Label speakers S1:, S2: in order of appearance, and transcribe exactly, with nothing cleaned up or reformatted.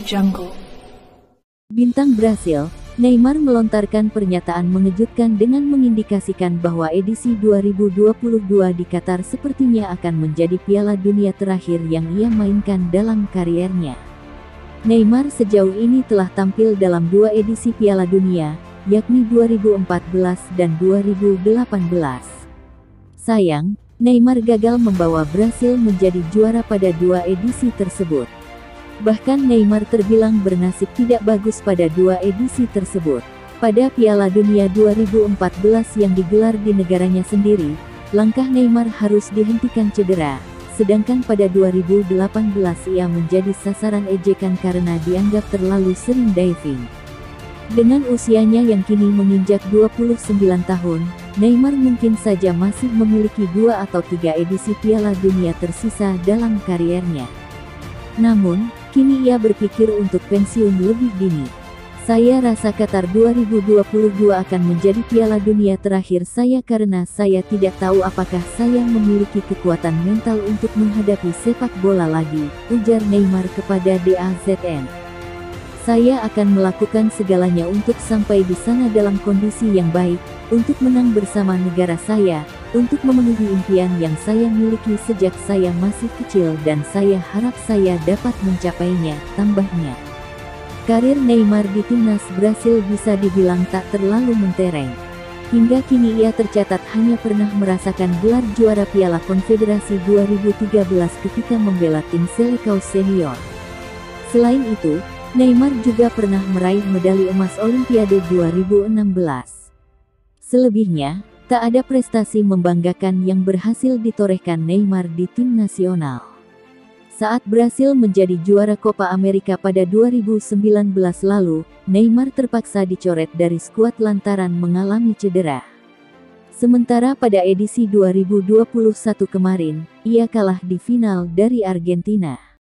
S1: Jungle.
S2: Bintang Brasil, Neymar melontarkan pernyataan mengejutkan dengan mengindikasikan bahwa edisi dua ribu dua puluh dua di Qatar sepertinya akan menjadi Piala Dunia terakhir yang ia mainkan dalam kariernya. Neymar sejauh ini telah tampil dalam dua edisi Piala Dunia, yakni dua ribu empat belas dan dua ribu delapan belas. Sayang, Neymar gagal membawa Brasil menjadi juara pada dua edisi tersebut. Bahkan Neymar terbilang bernasib tidak bagus pada dua edisi tersebut. Pada Piala Dunia dua ribu empat belas yang digelar di negaranya sendiri, langkah Neymar harus dihentikan cedera. Sedangkan pada dua ribu delapan belas ia menjadi sasaran ejekan karena dianggap terlalu sering diving. Dengan usianya yang kini menginjak dua puluh sembilan tahun, Neymar mungkin saja masih memiliki dua atau tiga edisi Piala Dunia tersisa dalam kariernya. Namun, kini ia berpikir untuk pensiun lebih dini. Saya rasa Qatar dua ribu dua puluh dua akan menjadi Piala Dunia terakhir saya karena saya tidak tahu apakah saya memiliki kekuatan mental untuk menghadapi sepak bola lagi, ujar Neymar kepada D A Z N. Saya akan melakukan segalanya untuk sampai di sana dalam kondisi yang baik, untuk menang bersama negara saya, untuk memenuhi impian yang saya miliki sejak saya masih kecil dan saya harap saya dapat mencapainya, tambahnya. Karir Neymar di timnas Brasil bisa dibilang tak terlalu mentereng. Hingga kini ia tercatat hanya pernah merasakan gelar juara Piala Konfederasi dua ribu tiga belas ketika membela tim Seleção senior. Selain itu, Neymar juga pernah meraih medali emas Olimpiade dua ribu enam belas. Selebihnya, tak ada prestasi membanggakan yang berhasil ditorehkan Neymar di tim nasional. Saat Brasil menjadi juara Copa America pada dua ribu sembilan belas lalu, Neymar terpaksa dicoret dari skuad lantaran mengalami cedera. Sementara pada edisi dua ribu dua puluh satu kemarin, ia kalah di final dari Argentina.